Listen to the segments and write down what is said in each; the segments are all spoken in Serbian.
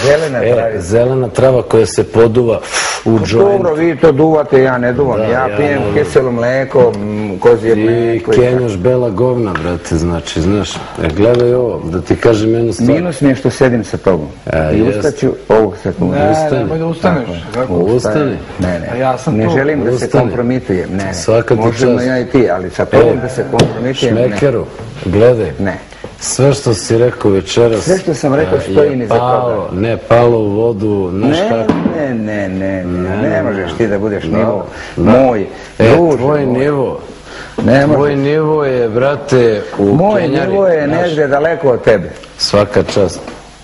zelena trava. Zelena trava koja se poduva u džoint. Dobro, vi to duvate, ja ne duvam. Ja pijem kiselo mleko, kozije mleko. I kenjaš bela govna, brate, znači, znaš. Gledaj ovo, da ti kažem jednu stvar. Minus mi je što sedim sa tobom. I ustaću ovog sekundu. Nemoj da ustaneš. Ustani. Ne želim da se kompromitujem. Ne, možemo ja i ti, ali sa tobom da se kompromitujem. Šmekeru, gledaj. Ne. Sve što si rekao večeras... Sve što sam rekao stoji ni za toga. Ne, palo u vodu, znaš kako... Ne možeš ti da budeš nivo moj. Tvoj nivo je, brate, u Kenjari. Moj nivo je negdje daleko od tebe. Svaka čast.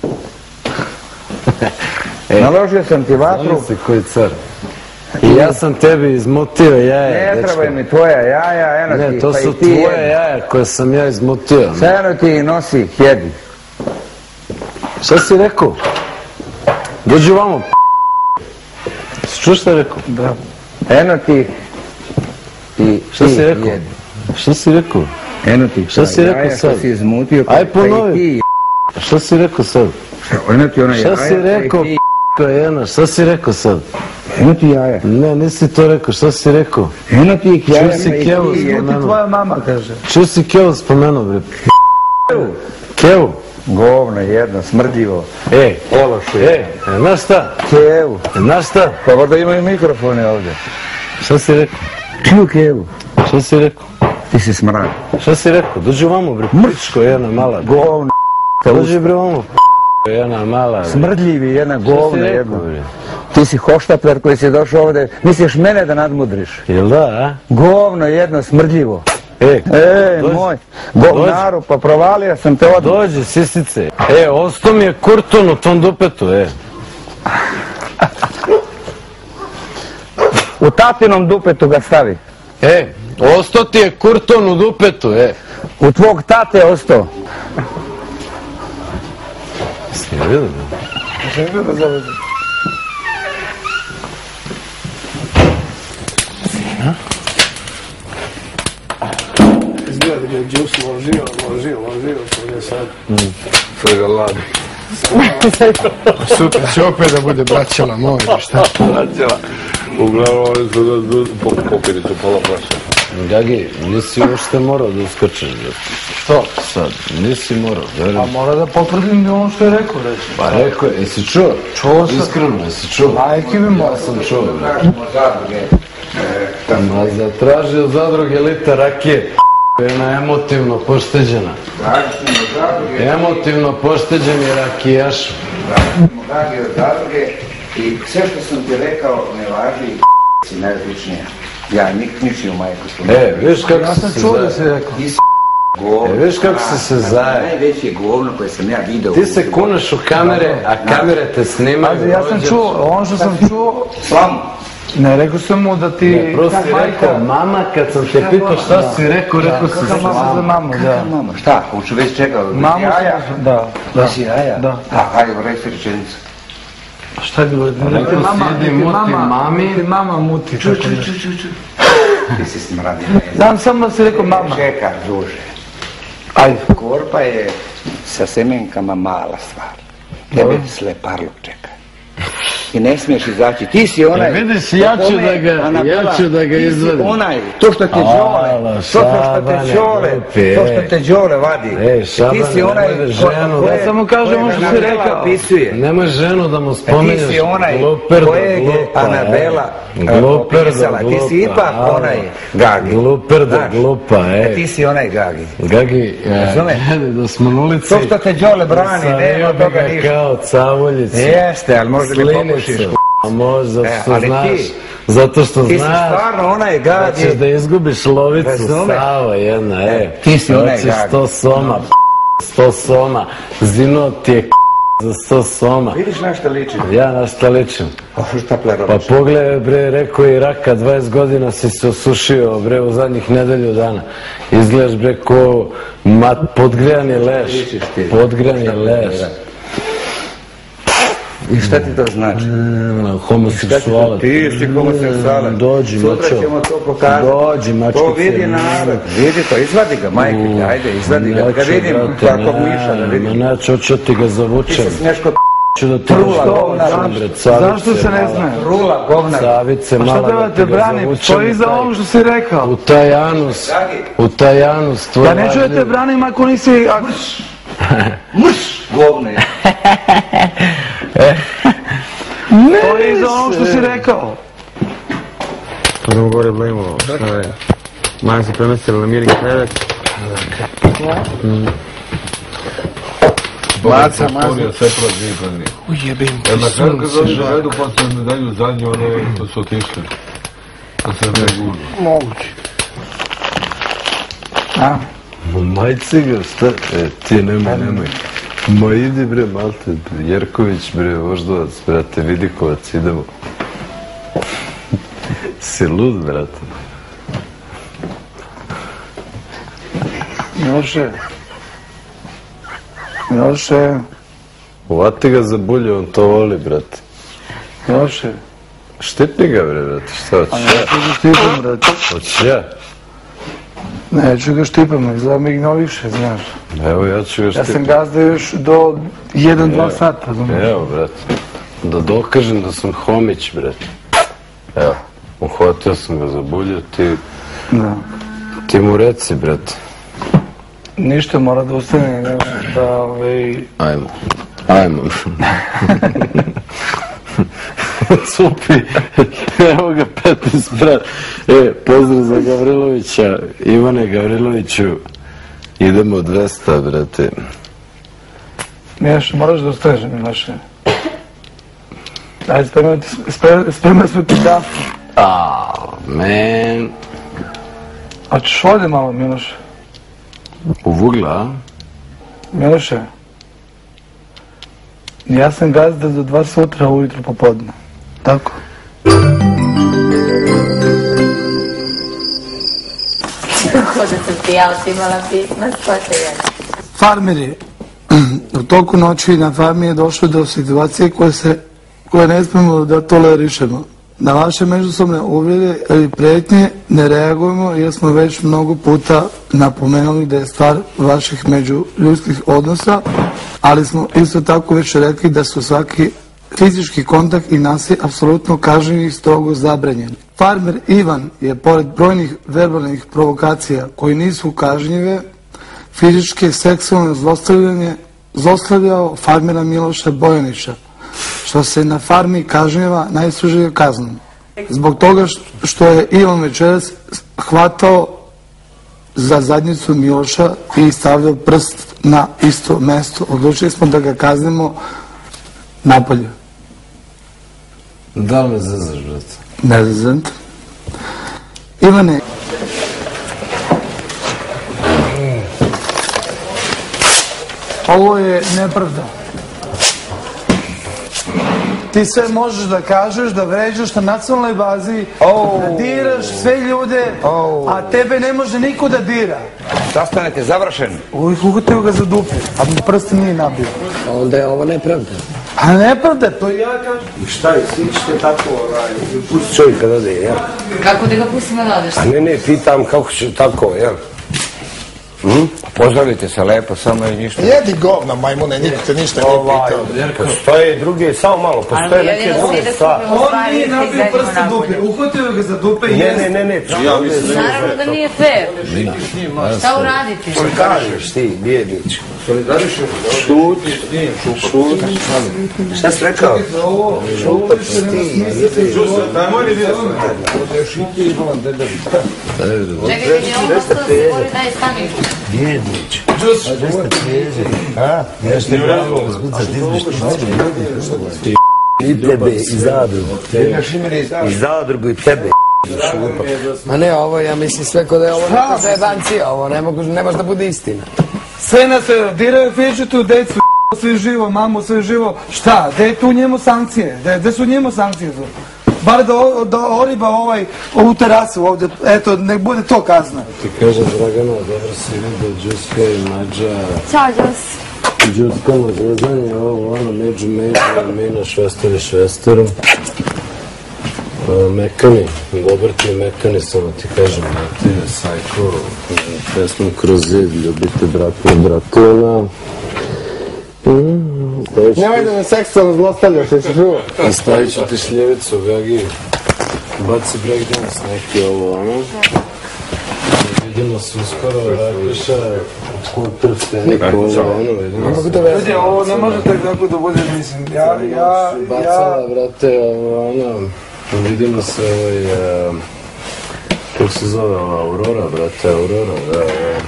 Naložio sam ti vatru. Znam si koji car. I ja sam tebi izmotio jaja. Ne trebaju mi tvoja jaja, eno ti, pa i ti. Ne, to su tvoje jaja koje sam ja izmotio. Sve eno ti nosi, jedi. Šta si rekao? Dođi vamo, čuš šta je rekao? Da. Eno ti i jedi. Šta si rekao? Eno ti, šta si rekao sad? Što si izmutio, aj ponovi. Šta si rekao sad? Eno ti ona jaja. Šta si rekao, šta si rekao sad? Eno ti jaja. Ne, nisi to rekao, šta si rekao? Eno ti jaja. Ču si Kevu spomenuo? Tvoja mama kaže. Ču si Kevu spomenuo, bre? Kevu? Govno jedno, smrdljivo. Znaš šta? Kevu. Znaš šta? Pa voda imaju mikrofone ovdje. Šta si rekao? Čiju Kevu? Šta si rekao? Ti si smrad. Šta si rekao? Dođi vamo, bre, mrčko jedna mala. Govno. Dođi, bre, vamo, jedna mala. Smrdljivi, jedna govna jedna. Ti si hoštapler koji si došao ovdje, misliš mene da nadmudriš? Jel da, a? Govno jedno, smrdljivo. Moj, govnaru, pa provalio sam te odmah. Dođi, sisice. Osto mi je kurton u tom dupetu, U tatinom dupetu ga stavi. Osto ti je kurton u dupetu, U tvog tate osto. Jesi ga vidio? Jesi ga vidio za veze? Izgleda da je džus ložio, to je sad. Sve ga ladi. Sutra će opet da bude braćala moja, šta? Braćala. Uglavnom oni su popili su pola praša. Gagi, nisi uopšte morao da uskočeš. Što? Sad, nisi morao, verujem. A mora da potvrdim ono što je rekao, reći. Pa rekao je, jesi čuo? Čuo sam. Iskreno, jesi čuo? Majke mi mora. Ja sam čuo. Ma zatražio zadruge lita rakije. Jedna emotivno pošteđena. Emotivno pošteđeni rakijaš. Tražimo Gagi od zadruge i sve što sam ti rekao ne važi i si najodličnija. Ja ničiju majku spomenuo. Viš kako ja sam čuo da si rekao. Viš kako si se zaje. Najveće govno koje sam ja vidio. Ti se kuneš u kamere, a kamere te snimaju. Ja sam čuo, ono što sam čuo... Slamu. Ne, rekao sam mu da ti... Ne, prosto si rekao, mama, kad sam te pitao šta si rekao si kakav mama za mamu, da. Kakav mama, šta? Hoću već čekao, mamu jaja? Da. Već jaja? Da. Hajde, reći rečenicu. Šta je bilo? Rekao sjedi muti mami. Ti mama muti. Ču. Ti si smradio. Znam samo da si rekao mama. Čekaj, druže. Ajde. Korpa je sa semenkama mala stvar. Tebe sleparluk čeka. I ne smiješ izaći. Ti si onaj... Vidiš, ja ću da ga izvadim. Onaj, to što te đole, to što te đole vadi. Ti si onaj... Ja samo kažem ono što si rekao. Nemoj ženu da mu spomeneš. Ti si onaj kojeg je Anabela opisala. Ti si ipak onaj Gagi. Gluperda, glupa, Ti si onaj Gagi. Gagi, da smo na ulici... To što te đole brani, nema toga ništa. Kao cavoljicu. Jeste, ali možda mi popušiš. A možda što znaš, zato što ti znaš si stvarno onaj Gagi. Da ćeš da izgubiš lovicu, Sava jedna, ti si onaj Gagi. Hoćeš 100 soma, zinuo ti je za 100 soma. Vidiš na šta ličim? Ja na šta ličim. Pa pogledaj bre, rekao je Raka, 20 godina si se osušio bre u zadnjih nedelju dana. Izgledaš bre ko podgrejani leš. Podgrejani leš. I šta ti to znači? Homoseksualac. Ti si homoseksualac. Dođi, mačo. Sutra ćemo to pokazati. Dođi, mačko. To vidi narod. Vidi to, izvadi ga, majke. Ajde, izvadi ga. Da ga vidim, kakvog miša da vidim. Ma neću, hoću ti ga zavučem. Ti se smiješ kod ću da ti Zašto se ne zna? Rula, govnar. Savice, Šta mala treba da te ti ga brani? zavučem Stoji za ono što si rekao. u taj anus tvoj Ja neću da te branim ako nisi... Mrš, govne. Stoji za ono što si rekao. Idemo gore blejmo, šta je? Maja se premestila na mirni krevet. Baca, maza. Sve prolazi, prolazi. Ujebim ti Na kraju kad sunce. oni dovedu posle medalju zadnje, to su otišli. To se ne gužu. Moguće. Majci ga, šta? Ti nemoj. Ma idi bre, Malte, Jerković bre, Voždovac, brate, Vidikovac, idemo. Si lud, brate. Miloše. Uvati ga za bulje, on to voli, brate. Miloše. Štipni ga, bre, brate, šta hoćeš? A neću ga štipam, brate. Hoćeš ja? Neću ga štipam, izgleda me ignoriše, znaš. Evo, ja ću ga Ja štipati. sam gazda još do 1-2 sata, znaš. Evo, brate, da dokažem da sam homić, brate. Evo, uhvatio sam ga za bulje, ti mu reci, brate. Ništa, mora da ustane, ne da, Ajmo. Cupi, evo ga 15 brat. Pozdrav za Gavrilovića, Ivane Gavriloviću. Idemo 200, brate. Miloše, moraš da ustaneš, Miloše. Ajde, spremaj smo ti dafu. Man. A ćeš ovdje malo, Miloše? U Vugla, a? Miloše, ja sam gazda do 2 sutra ujutro popodne. Tako? Kako da sam ti ja otimala pisma, shvate ja. Farmeri, u toku noći na farmi je došlo do situacije koje ne smemo da tolerišemo. Na vaše međusobne uvrede ili pretnje ne reagujemo jer smo već mnogo puta napomenuli da je stvar vaših međuljudskih odnosa, ali smo isto tako već rekli da su svaki fizički kontakt i nasilje apsolutno kažnjivi i strogo zabranjeni. Farmer Ivan je pored brojnih verbalnih provokacija koji nisu kažnjive, fizičke seksualne zlostavljao farmera Miloša Bojanića, što se na farmi kažnjava najstrožije kaznom. Zbog toga što je Ivan večeras hvatao za zadnjicu Miloša i stavljao prst na isto mesto, odlučili smo da ga kaznimo napolje. Da li me zezaš, brate? Ne zezam te. Ivane, ovo je nepravda. Ti sve možeš da kažeš, da vređaš na nacionalnoj bazi, da diraš sve ljude, a tebe ne može niko da dira. Sastanete završen. Uhvatio ga za dupe, a mi prst nije nabio. Onda je ovo nepravda. A nepravda, to ja kažem. I šta je, svi ćete tako, pusti čovjeka da ode, jel? Kako da ga pustimo da odeš? A ne, pitam kako će tako, jel? Pozdravite se lepo, samo je ništa. Jedi govna, majmune, niko te ništa nije pitao. Postoje druge, samo malo, postoje neke druge stvari. On nije nabio prst za dupe, uhvatio ga za dupe i jeste. Ne, Naravno da nije fair. Šta uraditi? što kažeš ti, bijednić? Šut. Šta si rekao? Šut, ti. Čekaj, gdje ovo što se voli, daj stani. Bijednić. I tebe, i zadrugu. I zadrugu i tebe. Ma ne, ovo ja mislim sve kod je ovo neka zajebancija, ovo ne može da bude istina. Sve nas diraju, fiču tu decu, sve živo, mamu, sve živo. Šta, gde je tu njemu sankcije? Gde su njemu sankcije? Bar da oriba ovu terasu ovdje, eto, nek bude to kazna. Ti kažem, Dragana, dobro si vidio, Đuska i Mađa. Ćao, Đus. Đuska na gledanje, ovo, među, Mina, švesterom. Mekani, dobar ti je Mekani, samo ti kažem, ti je Sajko, pesmu Kroz zid, ljubite bratuna. Nemoj da me seksualno zlostavljaš, jesi čuo? I stavit ću ti sljevicu, Gagi. Baci breakdance neki ovo, ono. Vidimo se uskoro, Rakiša, od prstenik, ono, vidimo se. Ljudi, ovo ne može tako da bude, mislim, Bacala, brate, ono, vidimo se, kako se zove, Aurora, brate, Aurora, da.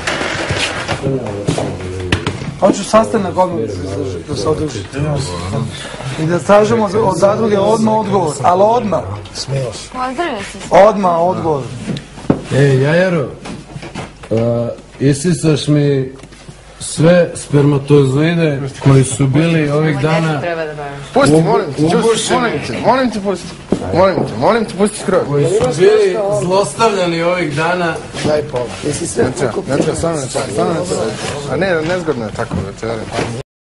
Hoću sastanak odmah da se odruži. I da tražimo od zadruge odmah odgovor, ali odmah. Smijelo se. Pozdravio se. Odmah odgovor. Jajaro, isisaš mi sve spermatozoide koji su bili ovih dana... Pusti, molim te, pusti. Molim te, pusti skroz. Koji su bili zlostavljani ovih dana... Daj pola. Jesi sve pokupio? Ne treba, stvarno ne treba. A ne, nezgodno je tako da te radim.